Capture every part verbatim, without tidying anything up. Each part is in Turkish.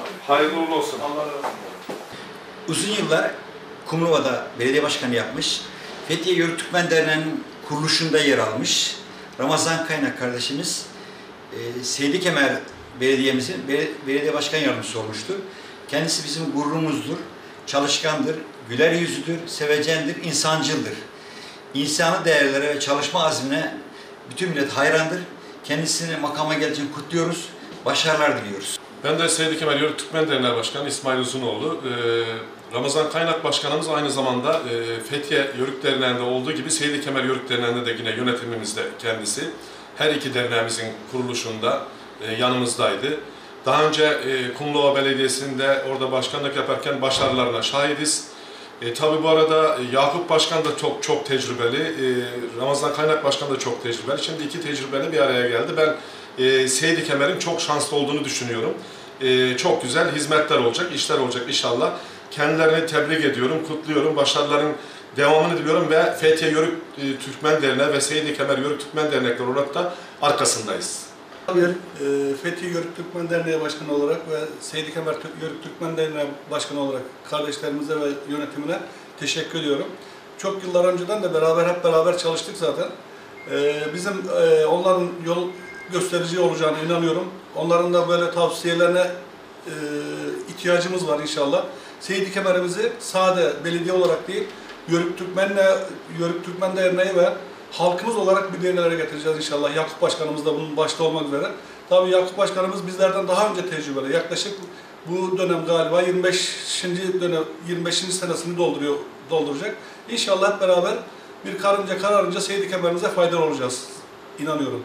Hayırlı uğurlu olsun. Allah razı olsun. Uzun yıllar Kumruva'da belediye başkanı yapmış, Fethiye Yörük Türkmen Derneği'nin kuruluşunda yer almış. Ramazan Kaynak kardeşimiz e, Seydi Kemer Belediye'mizin belediye başkan yardımcısı olmuştu. Kendisi bizim gururumuzdur, çalışkandır, güler yüzlüdür, sevecendir, insancıldır. İnsani değerlere ve çalışma azmine bütün millet hayrandır. Kendisini makama geldiği için kutluyoruz, başarılar diliyoruz. Ben de Seydi Kemer Yörük Türkmen Derneği Başkanı İsmail Uzunoğlu. Ee, Ramazan Kaynak Başkanımız aynı zamanda e, Fethiye Yörük Derneği'nde olduğu gibi Seydi Kemer Yörük Derneği'nde de yine yönetimimizde kendisi. Her iki derneğimizin kuruluşunda e, yanımızdaydı. Daha önce e, Kumluova Belediyesi'nde orada başkanlık yaparken başarılarına şahidiz. E, tabii bu arada e, Yakup Başkan da çok çok tecrübeli, e, Ramazan Kaynak Başkan da çok tecrübeli. Şimdi iki tecrübeli bir araya geldi. Ben e, Seydi Kemer'in çok şanslı olduğunu düşünüyorum. E, çok güzel hizmetler olacak, işler olacak inşallah. Kendilerini tebrik ediyorum, kutluyorum, başarıların devamını diliyorum ve Fethiye Yörük e, Türkmen Derneği ve Seydi Kemer Yörük Türkmen Dernekleri olarak da arkasındayız. Fethiye Yörük Türkmen Derneği Başkanı olarak ve Seydi Kemer Yörük Türkmen Derneği Başkanı olarak kardeşlerimize ve yönetimine teşekkür ediyorum. Çok yıllar önceden de beraber hep beraber çalıştık zaten. Bizim onların yol gösterici olacağına inanıyorum. Onların da böyle tavsiyelerine ihtiyacımız var inşallah. Seydi Kemer'imizi sade belediye olarak değil, Yörük Türkmen, Yörük Türkmen Derneği ve halkımız olarak bir yerlere getireceğiz inşallah. Yakup Başkanımız da bunun başta olmak üzere. Tabii Yakup Başkanımız bizlerden daha önce tecrübeli. Yaklaşık bu dönem galiba yirmi beşinci dönem yirmi beşinci senesini dolduruyor dolduracak. İnşallah hep beraber bir karınca kararınca Seydi Kemer'imize faydalı olacağız. İnanıyorum.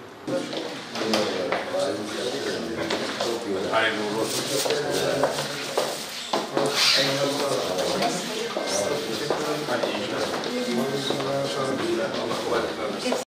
Hayırlı uğurlu olsun.